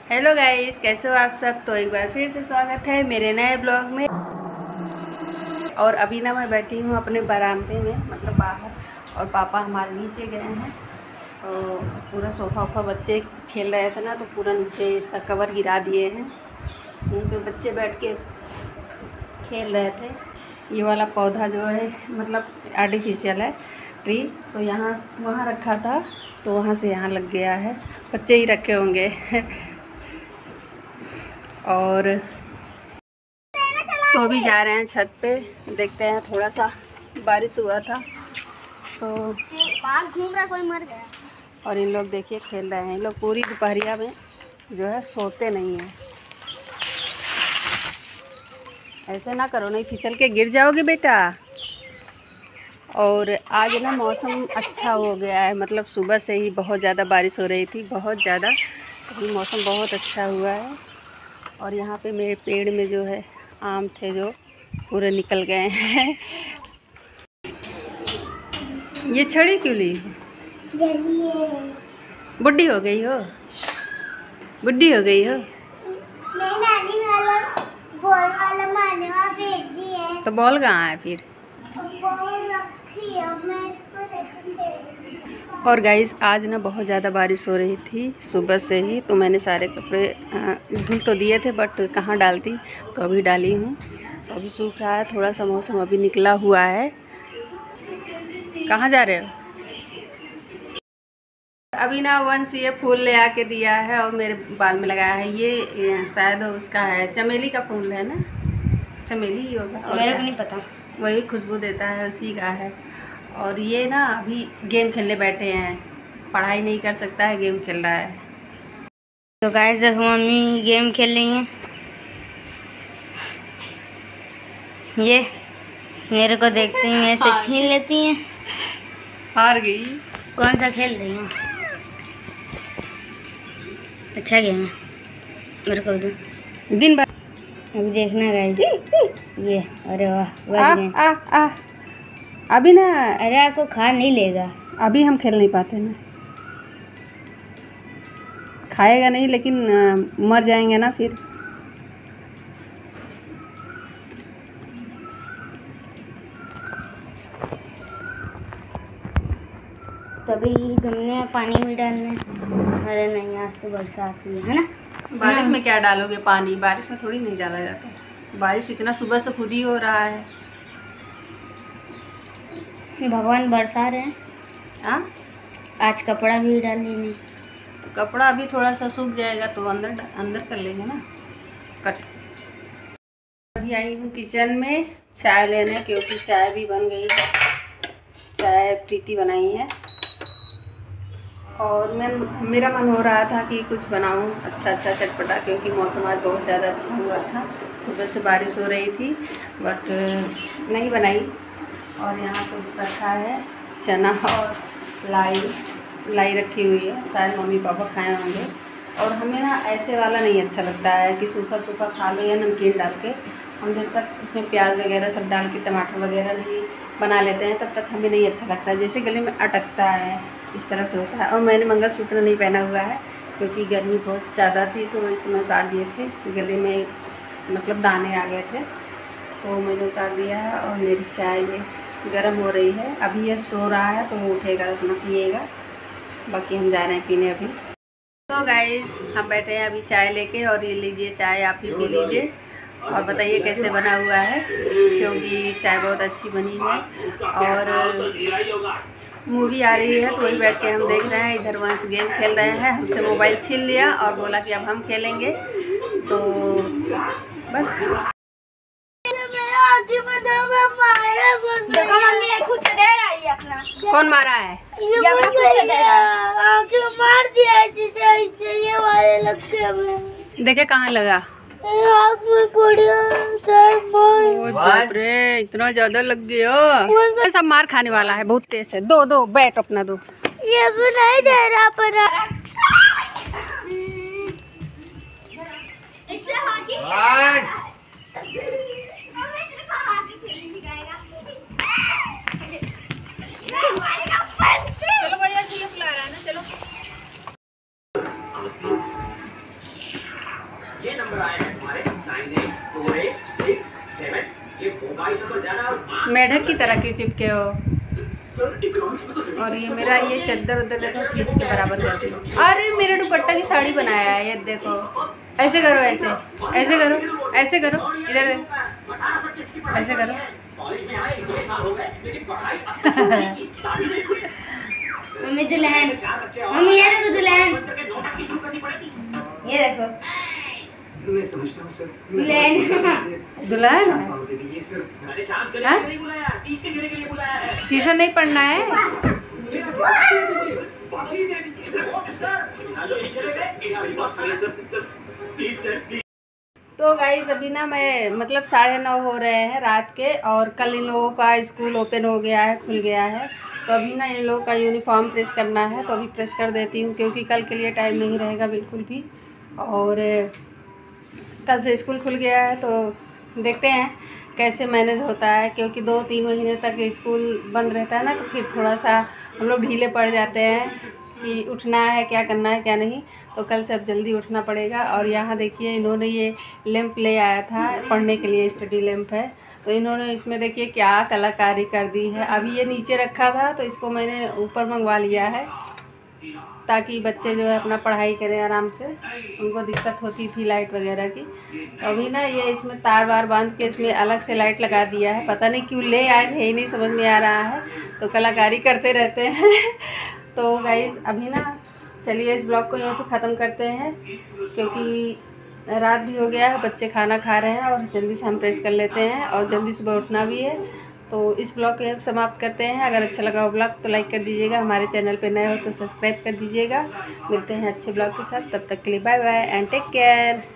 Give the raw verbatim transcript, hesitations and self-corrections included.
Hello guys, कैसे हो आप सब। तो एक बार फिर से स्वागत है मेरे नए ब्लॉग में। और अभी ना मैं बैठी हूँ अपने बरामदे में, मतलब बाहर, और पापा हमारे नीचे गए हैं। तो पूरा सोफ़ा वोफ़ा बच्चे खेल रहे थे ना, तो पूरा नीचे इसका कवर गिरा दिए हैं। यहीं पे बच्चे बैठ के खेल रहे थे। ये वाला पौधा जो है मतलब आर्टिफिशियल है ट्री, तो यहाँ वहाँ रखा था, तो वहाँ से यहाँ लग गया है। बच्चे ही रखे होंगे। और तो अभी जा रहे हैं छत पे, देखते हैं। थोड़ा सा बारिश हुआ था तो बाघ घूम रहा, कोई मर गया। और इन लोग देखिए खेल रहे हैं। इन लोग पूरी दोपहरिया में जो है सोते नहीं हैं। ऐसे ना करो, नहीं फिसल के गिर जाओगे बेटा। और आज ना मौसम अच्छा हो गया है, मतलब सुबह से ही बहुत ज़्यादा बारिश हो रही थी, बहुत ज़्यादा। अभी मौसम बहुत अच्छा हुआ है। और यहाँ पे मेरे पेड़ में जो है आम थे जो पूरे निकल गए हैं। ये छड़ी क्यों ली? बुढ़ी हो गई हो, बुढ़ी हो गई हो। मैं नानी वाला बॉल वाला मारने वाला भेज दी है। तो बॉल कहाँ है फिर? बॉल रखी है, मैं इसको देखूंगी। और गाइस आज ना बहुत ज़्यादा बारिश हो रही थी सुबह से ही, तो मैंने सारे कपड़े धुल तो दिए थे, बट कहाँ डालती, तो अभी डाली हूँ। तो अभी सूख रहा है, थोड़ा सा मौसम अभी निकला हुआ है। कहाँ जा रहे हो? अभी ना वंश ये फूल ले आके दिया है और मेरे बाल में लगाया है। ये शायद उसका है, चमेली का फूल है ना, चमेली ही होगा। और मेरे को नहीं पता। वही खुशबू देता है, उसी का है। और ये ना अभी गेम खेलने बैठे हैं, पढ़ाई नहीं कर सकता है, गेम खेल रहा है। तो गाइस देखो, मम्मी गेम खेल रही हैं। ये मेरे को देखते ही मेरे से छीन लेती हैं। हार गई। कौन सा खेल रही हैं? अच्छा गेम है, मेरे को दो। दिन भर अभी देखना गाइस, ये अरे वाह, आ, बच गए। आ, आ, अभी ना, अरे आपको खा नहीं लेगा। अभी हम खेल नहीं पाते ना। खाएगा नहीं, लेकिन आ, मर जाएंगे ना फिर। तभी तुमने पानी भी डालना है। अरे नहीं, आज तो बरसात हुई है ना। बारिश में क्या डालोगे पानी? बारिश में थोड़ी नहीं डाला जाता। बारिश इतना सुबह से खुद ही हो रहा है। भगवान बरसा रहे हैं। आ? आज कपड़ा भी डाल लेने। तो कपड़ा अभी थोड़ा सा सूख जाएगा तो अंदर अंदर कर लेंगे ना, कट। अभी आई हूँ किचन में चाय लेने, क्योंकि चाय भी बन गई है। चाय प्रीति बनाई है और मैं मेरा मन हो रहा था कि कुछ बनाऊं अच्छा अच्छा चटपटा, क्योंकि मौसम आज बहुत ज़्यादा अच्छा हुआ था। सुबह से बारिश हो रही थी, बट नहीं बनाई। और यहाँ पर रखा है चना और लाई लाई रखी हुई है, शायद मम्मी पापा खाए होंगे। और हमें ना ऐसे वाला नहीं अच्छा लगता है कि सूखा सूखा खा लो या नमकीन डाल के। हम जब तक उसमें प्याज वगैरह सब डाल के टमाटर वगैरह नहीं बना लेते हैं, तब तक हमें नहीं अच्छा लगता है। जैसे गले में अटकता है, इस तरह से होता है। और मैंने मंगलसूत्र नहीं पहना हुआ है, क्योंकि गर्मी बहुत ज़्यादा थी, तो इसमें उतार दिए थे। गले में मतलब दाने आ गए थे, तो मैंने उतार दिया है। और मेरी चाय ये गर्म हो रही है। अभी ये सो रहा है, तो वो उठेगा अपना पिएगा, बाकी हम जा रहे हैं पीने अभी। तो गाइस हम बैठे हैं अभी चाय लेके, और ये लीजिए चाय, आप ही पी लीजिए और बताइए कैसे बना हुआ है, क्योंकि चाय बहुत अच्छी बनी है। और मूवी आ रही है, तो वही बैठ के हम देख रहे हैं। इधर वंश गेम खेल रहे हैं, हमसे मोबाइल छीन लिया और बोला कि अब हम खेलेंगे। तो बस खुद से दे रहा है अपना। कौन मारा है? ये अपना खुद से दे रहा है। आके मार दिया ऐसे ऐसे, ये वाले लगते हैं। देखे कहाँ लगा? आँख में पड़ा। ओए बाप रे, इतना ज्यादा लग गया। सब मार खाने वाला है, बहुत तेज है। दो दो बैट अपना दो। ये भी नहीं दे रहा पर चलो भैया, ये बुला रहा है ना, चलो। ये नंबर आए हैं हमारे nine eight four eight six seven. ये मोबाइल नंबर ज्यादा मेढक की तरह क्यों चिपके हो? सर इकोनॉमिक्स में तो और ये मेरा ये चद्दर उद्दर देखो किस के बराबर करती है। अरे मेरे दुपट्टा की साड़ी बनाया है ये देखो। ऐसे करो, ऐसे ऐसे करो, ऐसे करो, इधर देखो, ऐसे करो। मम्मी दुल्हन, मम्मी ये देखो दुल्हन, ये देखो मैं समझता हूं सर। दुल्हन। दुल्हन ये सर मैंने चांस के लिए नहीं बुलाया, टीसी देने के लिए बुलाया है। ट्यूशन नहीं पढ़ना है। बाकी दे दीजिए सर। जो ये चले गए इसकी बात सुनिए सर। Sir please sir. तो गाइस अभी ना मैं मतलब साढ़े नौ हो रहे हैं रात के, और कल इन लोगों का स्कूल ओपन हो गया है, खुल गया है। तो अभी ना इन लोगों का यूनिफॉर्म प्रेस करना है, तो अभी प्रेस कर देती हूँ क्योंकि कल के लिए टाइम नहीं रहेगा बिल्कुल भी। और कल से स्कूल खुल गया है तो देखते हैं कैसे मैनेज होता है, क्योंकि दो तीन महीने तक स्कूल बंद रहता है ना, तो फिर थोड़ा सा हम लोग ढीले पड़ जाते हैं कि उठना है, क्या करना है क्या नहीं। तो कल से अब जल्दी उठना पड़ेगा। और यहाँ देखिए इन्होंने ये लैंप ले आया था पढ़ने के लिए, स्टडी लैंप है, तो इन्होंने इसमें देखिए क्या कलाकारी कर दी है। अभी ये नीचे रखा था तो इसको मैंने ऊपर मंगवा लिया है ताकि बच्चे जो है अपना पढ़ाई करें आराम से। उनको दिक्कत होती थी लाइट वगैरह की। तो अभी ना ये इसमें तार वार बांध के इसमें अलग से लाइट लगा दिया है, पता नहीं क्यों ले आए है, ही नहीं समझ में आ रहा है। तो कलाकारी करते रहते हैं। तो गाइस अभी ना चलिए इस ब्लॉग को यहाँ पे ख़त्म करते हैं, क्योंकि रात भी हो गया है, बच्चे खाना खा रहे हैं और जल्दी से हम प्रेस कर लेते हैं और जल्दी सुबह उठना भी है। तो इस ब्लॉग को यहाँ समाप्त करते हैं। अगर अच्छा लगा हो ब्लॉग तो लाइक कर दीजिएगा, हमारे चैनल पे नए हो तो सब्सक्राइब कर दीजिएगा। मिलते हैं अच्छे ब्लॉग के साथ, तब तक के लिए bye bye and take care.